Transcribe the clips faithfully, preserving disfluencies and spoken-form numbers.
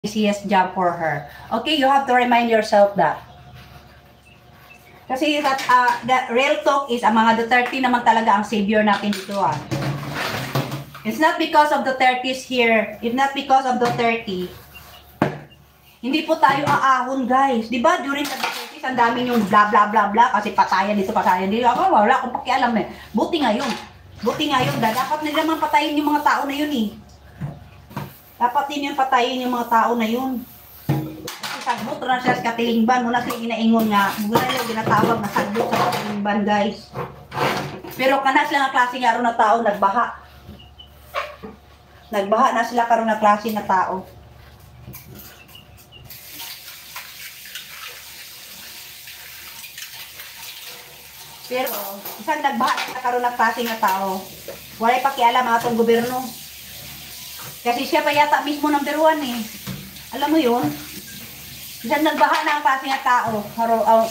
easiest job for her. Okay, you have to remind yourself that. Kasi that, uh, the real talk is, ang mga Duterte naman talaga ang savior natin dito ah. It's not because of the Dutertes here. It's not because of the Duterte. Hindi po tayo aahon guys. Diba during the Dutertes, ang dami yung blah blah blah blah kasi patayan dito, patayan dito. Ako wala akong pakialam eh. Buti ngayon. Buti ngayon. Dapat nila naman patayin yung mga tao na yun eh. Dapat din yung patayin yung mga tao na yun. Kasi sagbot na siya sa katilingban. Muna sila inaingon nga. Muna nila ginatawag na sagbot sa katilingban guys. Pero kanas lang ang klase nga ron na tao nagbaha. Nagbaha na sila karon na klase na tao. Pero isang nagbaha na karon na klase na tao. Walay pakialam ang atong gobyerno. Kasi siya pa yata mismo number one eh. Alam mo yun? Isang nagbaha na ang klase na tao. Haro, uh,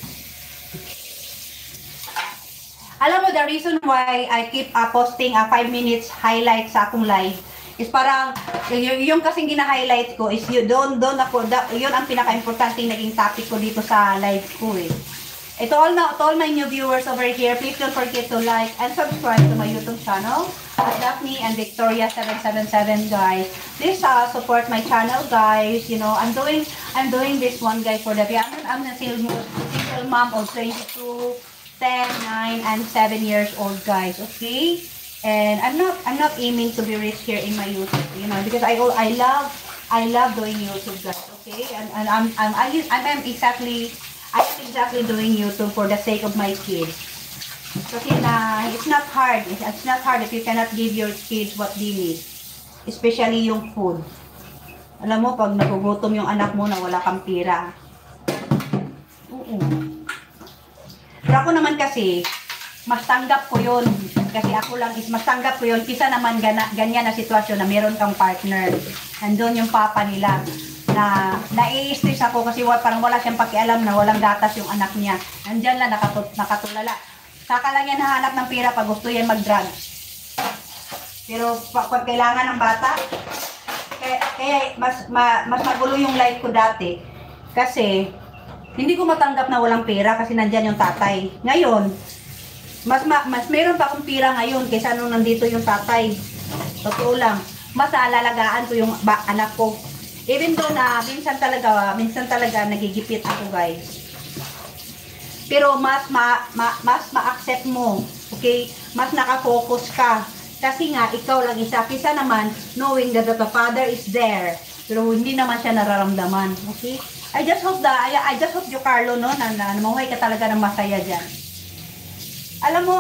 alam mo, the reason why I keep uh, posting a uh, five minutes highlight sa akong live is parang, yung, yung kasing gina-highlight ko is yun, doon, doon ako, da, yun ang pinaka-importante naging topic ko dito sa live ko eh. To all, na, to all my new viewers over here, please don't forget to like and subscribe to my YouTube channel at Daphne and Victoria seven seven seven guys. Please uh, support my channel guys. You know, I'm doing I'm doing this one guys for the I'm, I'm a single, single mom of twenty-two, ten, nine, and seven years old guys. Okay, and I'm not I'm not aiming to be rich here in my YouTube. You know, because I I love I love doing YouTube guys. Okay, and, and I'm I'm I'm I'm exactly. I am exactly doing YouTube for the sake of my kids. Kasi na, it's not hard. It's not hard if you cannot give your kids what they need. Especially yung food. Alam mo, pag nagugutom yung anak mo na wala kang pira. Oo. Pero ako naman kasi, mas tanggap ko yun. Kasi ako lang is mas tanggap ko yun. Kisa naman gana, ganyan na sitwasyon na meron kang partner. Nandun yung papa nila. Na nai-stress ako kasi parang wala siyang pakialam na walang gatas yung anak niya. Nandyan lang nakatut nakatulala. Saka lang yan nahanap ng pera pag gusto yan mag-drugs. Pero pag kailangan ng bata, kaya, kaya mas, ma, mas magulo yung life ko dati. Kasi hindi ko matanggap na walang pera kasi nandyan yung tatay. Ngayon, mas, ma, mas meron pa akong pera ngayon kaysa nung nandito yung tatay. Totoo lang. Mas alalagaan ko yung ba, anak ko. Even though na minsan talaga, minsan talaga nagigipit ako guys. Pero mas ma, ma, mas ma-accept mo, okay? Mas nakafocus ka. Kasi nga, ikaw lang isa. Kisa naman, knowing that the father is there. Pero hindi naman siya nararamdaman, okay? I just hope that, I, I just hope you, Carlo, no, na, na mamuhay ka talaga ng masaya dyan. Alam mo,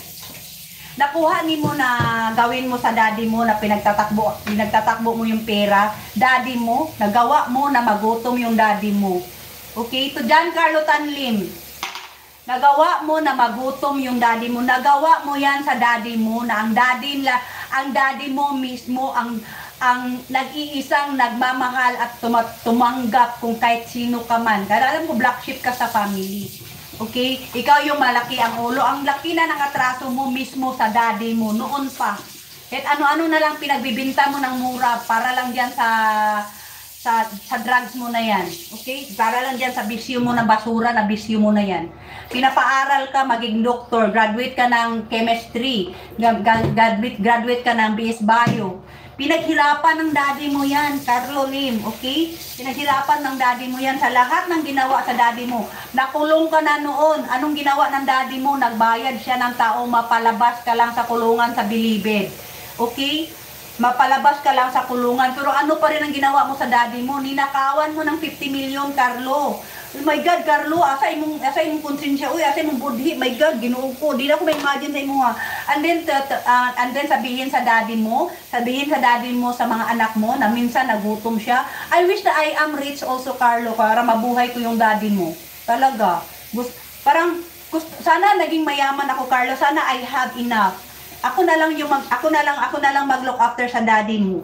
nakuha ni mo na gawin mo sa daddy mo na pinagtatakbo, pinagtatakbo mo yung pera, daddy mo, nagawa mo na magutom yung daddy mo. Okay? To Giancarlo Tanlim, nagawa mo na magutom yung daddy mo, nagawa mo yan sa daddy mo na ang daddy, la, ang daddy mo mismo ang ang nag-iisang nagmamahal at tumanggap kung kahit sino ka man. Kaya alam mo, black sheep ka sa family. Okay? Ikaw yung malaki ang ulo. Ang laki na ng atraso mo mismo sa daddy mo noon pa. At ano-ano na lang pinagbibinta mo ng mura para lang diyan sa sa sa drugs mo na yan. Okay? Para lang diyan sa bisyo mo na basura na bisyo mo na yan. Pinapaaral ka maging doktor, graduate ka ng chemistry, graduate graduate ka ng B S Bio. Pinaghirapan ng daddy mo yan, Carlo Lim, okay? Pinaghirapan ng daddy mo yan sa lahat ng ginawa sa daddy mo. Nakulong ka na noon. Anong ginawa ng daddy mo? Nagbayad siya ng taong mapalabas ka lang sa kulungan sa bilibid. Okay? Mapalabas ka lang sa kulungan. Pero ano pa rin ang ginawa mo sa daddy mo? Ninakawan mo ng fifty million, Carlo. Oh my God, Carlo, asa imong asa imong konsensya, uy, asa imong budhi, my God, Ginoo ko, di na ko ma-imagine sa imo ha. And then uh, and then sabihin sa daddy mo, sabihin sa daddy mo sa mga anak mo na minsan nagutom siya. I wish that I am rich also, Carlo, para mabuhay ko yung daddy mo. Talaga. Gust, parang gust, sana naging mayaman ako, Carlo. Sana I have enough. Ako na lang yung mag, ako na lang ako na lang mag-look after sa daddy mo.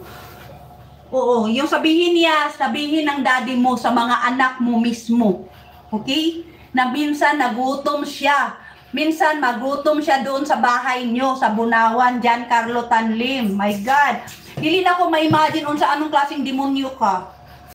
Oo, yung sabihin niya, sabihin ng daddy mo sa mga anak mo mismo. Okay? Na minsan nagutom siya. Minsan magutom siya doon sa bahay nyo, sa Bunawan, Giancarlo Tanlim. My God. Dili na ko ma-imagine unsa anong klaseng demonyo ka.